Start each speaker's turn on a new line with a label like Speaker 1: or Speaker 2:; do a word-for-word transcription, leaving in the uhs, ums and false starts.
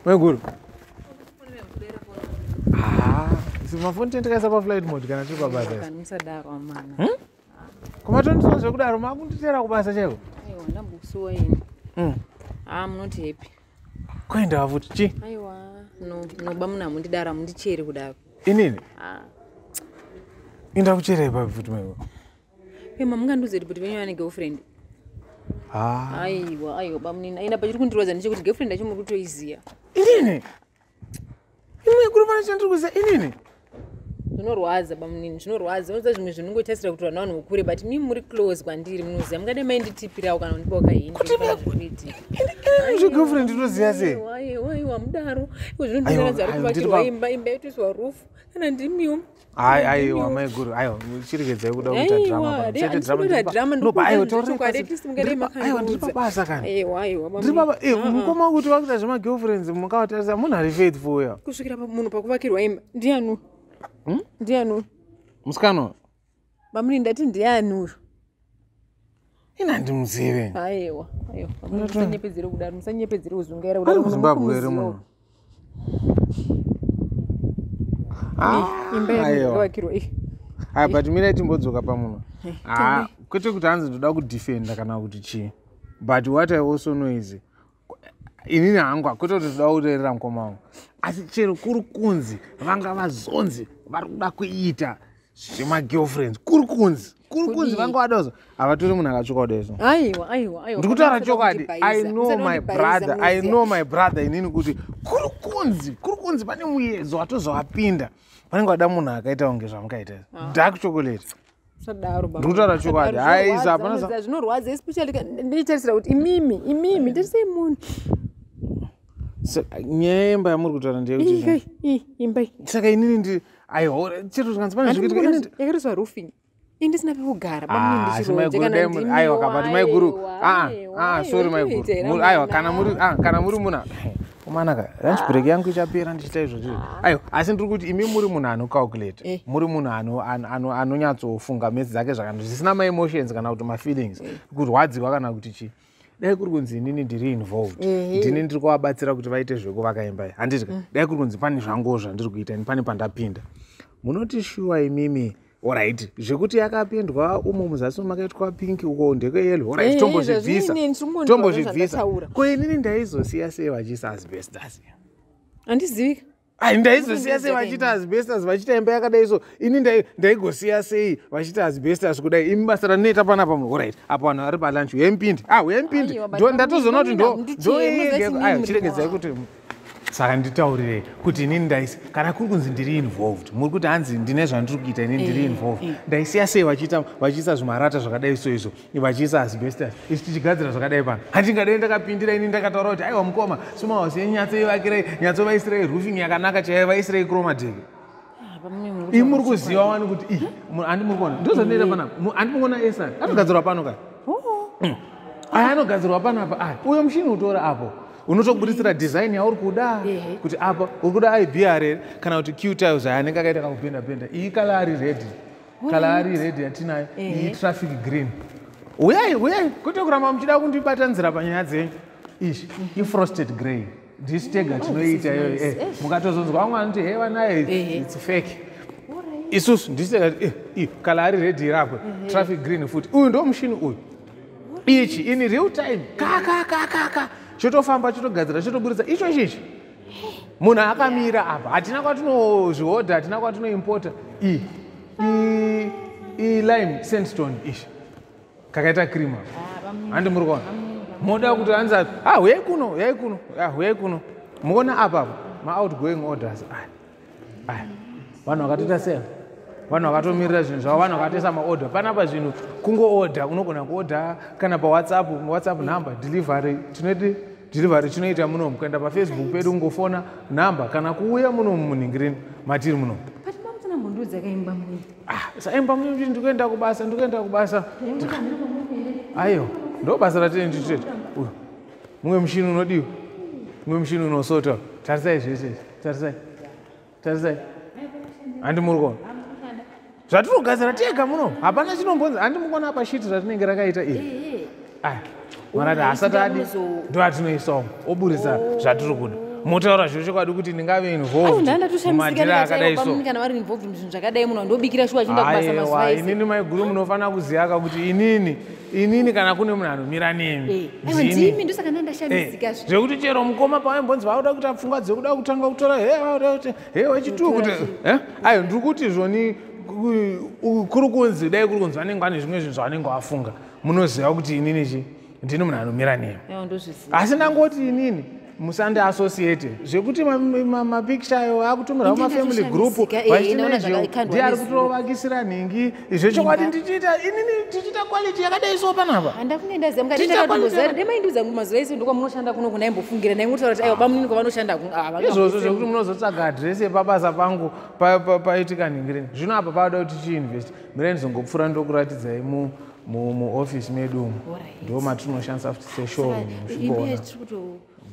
Speaker 1: Maiguru. Ah, si mafoni tendekaisa pa flight mode kana tiri pabasa.
Speaker 2: Kanisadaro amana.
Speaker 1: Hmm? Koma tondiso zvekudaro makunditera kubasa chaiko.
Speaker 2: Aiwa ndambosuwa ini.
Speaker 1: Mm.
Speaker 2: Ah, I'm not happy.
Speaker 1: Kuenda futi chi?
Speaker 2: Aiwa, no, no bamuna mundidara mundichere kudaro.
Speaker 1: Inini?
Speaker 2: Ah.
Speaker 1: Inda kuchere pa futi maiwa.
Speaker 2: Eh, mama nganduzeti kuti venyu ane girlfriend.
Speaker 1: Ah.
Speaker 2: Aiwa, aiwa bamunina. Ina pachiri kundiroza ndechekuti girlfriend acho muri kutoiziya.
Speaker 1: Inini? Imwe kuri pana chandiri kuziya inini?
Speaker 2: Zvinorwadza bamunini, zvinorwadza. Unoziva zvimwe zvinongoitasira kuti vanhu vanhu kure, but mimi muri close kwandiri munoziva. Mungadai mainditipirawo kana kundipa ukahindi.
Speaker 1: Kutipira kuiti. Inini zve girlfriend inoziya sei?
Speaker 2: Aiwa, aiwa, aiwa mudaro. Iwo zvinondinyaradza ari kuvakirwa imba, imba yotoiswa rufu. Kana ndimiwo.
Speaker 1: Ai aiwa Maiguru, aiwa chirikedzai kuda kuita drama.
Speaker 2: Chete drama. drama
Speaker 1: no ba aiwa tori
Speaker 2: kwade tisi mungadai makanya.
Speaker 1: Aiwa ndiri pabasa kana.
Speaker 2: Aiwa, aiwa bamunini.
Speaker 1: Ndiri baba eh mukoma kuti vakuita zvema girlfriends mukawatarisa munhu ari faithful ya.
Speaker 2: Kusvikira munhu pakuvakirwa imba. Ndianu?
Speaker 1: Hmm?
Speaker 2: Ndianu?
Speaker 1: Musikano.
Speaker 2: Bamunini ndati ndianu?
Speaker 1: Ina ndimuzive.
Speaker 2: Aiwa, aiwa. Musanyepedzere kudaro, musanyepedzere kuzungaira kudaro.
Speaker 1: Ari kuZimbabwe ere munhu?
Speaker 2: Ah, imba yakavakirwa iyi.
Speaker 1: Ah, but mina timbodzoka pamunhu. Ah, kwete kuti hanzi ndoda kudefenda kana kuti chi. But what I also know is inini hangu kwete kuti ndoda kurerera mukoma wangu. Asi chero kuri kunzi vanga vazonzi vari kuda kuita zvema girlfriends kuri kunzi kuri kunzi vanga vadazo havatori munhu akatsvuka kudaiso.
Speaker 2: Aiwa, aiwa, aiwa.
Speaker 1: Ndikutaura chokwadi. I know my brother, I know my brother inini kuti kuri kunzi kuri kunzi pane muyezo watozovapinda. Vanenge vada munhu akaita kunge zvamukaita. Dark chocolate.
Speaker 2: Sadaro baba.
Speaker 1: Ndikutaura chokwadi. Ai zapana
Speaker 2: za zvinorwadza especially ndichitarisira kuti imimi, imimi ndiri munhu.
Speaker 1: Nyaya yemba yamuri kutaura ndeyekuti
Speaker 2: imba
Speaker 1: saka inini ndi aiwa chero zvikanzi pane zvikuitika inini
Speaker 2: yakariswa roofing indisina pekugara bamunini
Speaker 1: ndichiro aiwa kabati Maiguru ah ah sorry Maiguru aiwa kana muri ah kana muri muna umanaka lunch break yangu ichapera ndichita izvozvo aiwa asi ndiri kuti imi muri munhu anocalculate muri munhu ano anonyatsofunga mezi dzake zvakanaka zvisina ma emotions kana kuti ma feelings kurwadziwa kana kuti chi. Dai kuri kunzi inini ndiri involved. Ndini ndiri kuvabatsira kuti vaite zvekuvaka imba. Handiti dai kuri kunzi pane zvangu zvandiri kuita pane pandapinda. Munoti sure imimi alright. Zvekuti yakapendwa umo muzasi makaitwa pink uko ndeke yellow. Alright tombozvibvisa. Tombozvibvisa. Ko inini ndaizosiya sei vachiisa asbestos.
Speaker 2: Handizivi.
Speaker 1: Ai ndaizosiya sei vachiita asbestos vachiita imba yakadai so ini ndaigosiya sei vachiita asbestos kudai imi basa ranoita panapa alright apa vanhu vari palunch uyempindi ah uyempindi ndatozoona kuti ndo ndo ai chiregedzai kuti saka nditaurirei kuti inini ndaisi kana kuri kunzi ndiri involved muri kuti hanzi ndine zvandiri kuita inini ndiri involved ndaisiya sei vachiita vachiisa zvimarata zvakadai so izvo vachiisa asbestos isi tichigadzira zvakadai pano handingadai ndakapindira inini ndakataura kuti aiwa mukoma sumahausi yenyu nyatsoivakirei nyatsovaisirei roofing yakanaka chaiyo vaisirei chromatic. Imi muri kuziva wani kuti i handi muri kuona ndozvandinoita panapa handi mukuona esani anogadzirwa pano ka aya anogadzirwa panapa aya uyo mushini utora apo unotoburisira design yauri kuda kuti apa uri kuda I B R ere kana kuti Q tiles aya anenge akaita kakupenda penda iyi kala ari red kala ari red yatinayo iyi traffic green uyai uyai kwete kuramba muchida kundibatanzira panyaya dzenyu ishi ifrosted grey ndisitega tinoita iyoyo eh mukatozonzwa vamwe vanoti hey vanaye it's fake isusu ndisitega eh kala ari red irapo traffic green futi uyu ndo mushini uyu ichi in real time kaka kaka kaka chotofamba chotogadzira chotoburitsa icho chichi munhu akamira apa hatina kwatinozvihodha hatina kwatinoimpota i i lime sandstone ishi kakaita cream handi muri kuona moda kuti hanza ah uyai kuno uyai kuno ah uyai kuno muona apa ma outgoing orders ah ah vanhu vakatoita sei vanhu vakatomirira zvinhu zvavo vanhu vakatoisa maorder panapa zvinhu kungo order unogona kuorder kana pawhatsapp whatsapp number delivery tinoti delivery tinoita muno kuenda pafacebook pedu ungofona number kana kuuya muno munhingirini matiri muno
Speaker 2: but mamtsana mbondudza kaimba muno
Speaker 1: ah saimba muno kuti ndikuenda kubasa ndikuenda kubasa ayo ndo basa ratini nditete uyu mumwe mushini unodiwa mumwe mushini unosota tarisai zvese tarisai tarisai handi muri kuona zvatinogadzira tega muno hapana chinombonza handi mukuona apa shiti ratinenge rakaita iri aya marati hasati adi ndo atinoisawo oburisa zvatiri kuda motaura zviro chokwadi kuti ndingave involved mumadhira akadai so.
Speaker 2: Kana vari involved muzvinhu zvakadai munhu andobikira shuwa achienda kubasa mazuva ese.
Speaker 1: Inini maiguru munofanira kuziva kuti inini inini kana kune munhu anomira nemi
Speaker 2: ndimi ndosaka ndandashamisika
Speaker 1: zvekuti chero mukoma pawaimbonzi vauda kuita pfungwa dzekuda kutanga kutora he wechituku kuti ayo ndiri kuti zvoni kuri kunzi dai kuri kunzi vanenge vane zvimwe zvinhu zvavanenge vafunga munoziva kuti inini chi ndini munhu anomira nemi. Asi ndangoti inini musande associate zvekuti mapicture ayo akutumira kumafamily group ndiye ari kutovakisira nhingi zvechokwadi ndichiita inini tichiita quality yakadai so panapa
Speaker 2: handakunge ndaziva mukatitakatomboziva demaindiudza mazuva ese ndokwamunoshanda kuno kunaimbofungire naimutaura kuti aiwa bamunini kwavanoshanda
Speaker 1: izvozvo zvekuti munozotsvaga adresi yepabasa pangu paitika nhingireni zvino apa pavada kuti tiinvest mireni zongopfuura ndokuratidzai muofisi medu umu ndo matinoshandisa futi seshowroom